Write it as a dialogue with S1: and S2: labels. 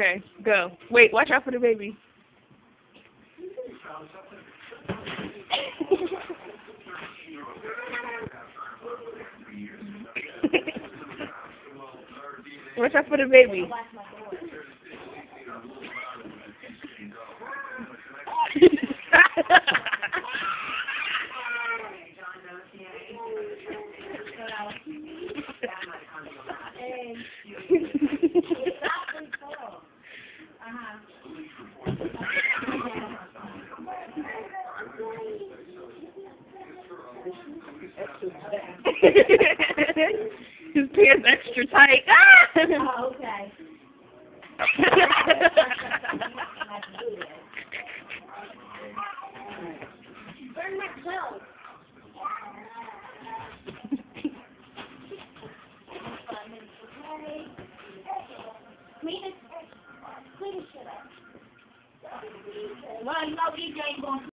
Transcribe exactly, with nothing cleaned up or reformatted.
S1: Okay, go. Wait, watch out for the baby. Watch out for the baby. His pants extra tight.
S2: Oh, okay. Burn my clothes. Clean it. Clean it shit up. Well, you know, E J ain't going to